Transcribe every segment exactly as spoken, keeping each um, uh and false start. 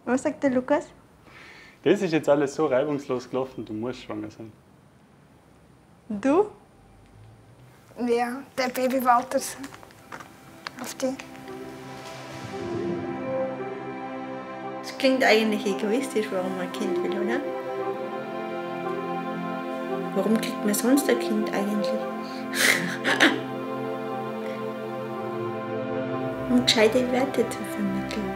Was sagt der Lukas? Das ist jetzt alles so reibungslos gelaufen, du musst schwanger sein. Du? Ja, der Baby wartet auf die. Es klingt eigentlich egoistisch, warum man ein Kind will, oder? Warum kriegt man sonst ein Kind eigentlich? Um gescheite Werte zu vermitteln.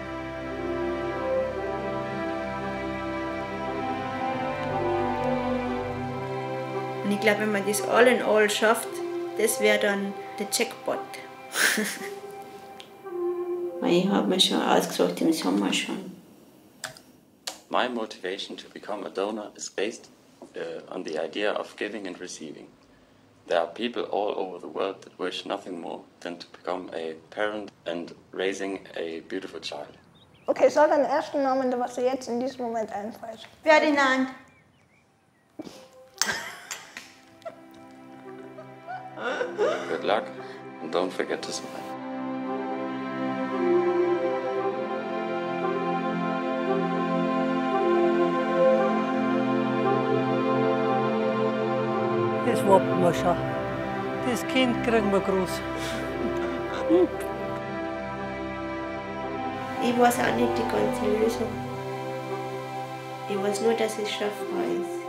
Und ich glaube, wenn man das all in all schafft, das wäre dann der Jackpot. Ich habe mir schon ausgesucht im Sommer schon. My motivation to become a donor is based uh, on the idea of giving and receiving. There are people all over the world that wish nothing more than to become a parent and raising a beautiful child. Okay, sag deinen ersten Namen, was dir jetzt in diesem Moment einfällt. Ferdinand. Good luck and don't forget to smile. Das warten wir schon. Das Kind kriegen wir groß. Ich weiß auch nicht die ganze Lösung. Ich weiß nur, dass es schaffbar ist.